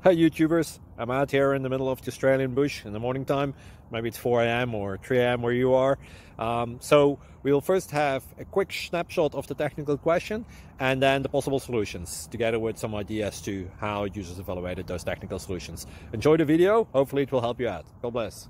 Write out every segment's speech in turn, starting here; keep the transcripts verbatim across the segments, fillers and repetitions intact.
Hey YouTubers, I'm out here in the middle of the Australian bush in the morning time. Maybe it's four A M or three A M where you are. Um, so we'll first have a quick snapshot of the technical question and then the possible solutions, together with some ideas to how users evaluated those technical solutions. Enjoy the video, hopefully it will help you out. God bless.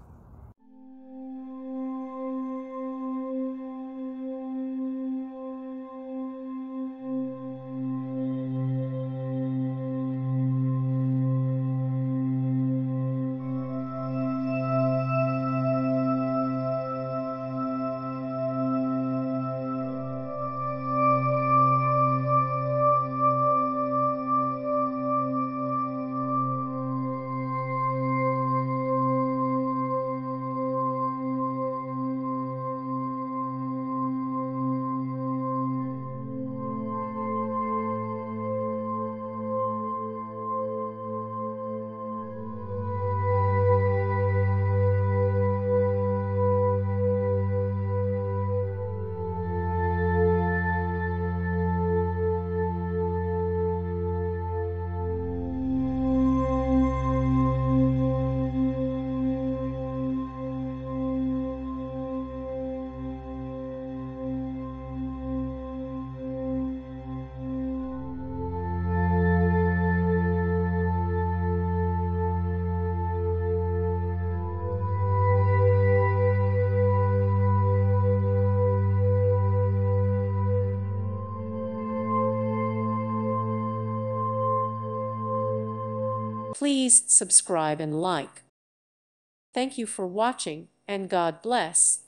Please subscribe and like. Thank you for watching, and God bless.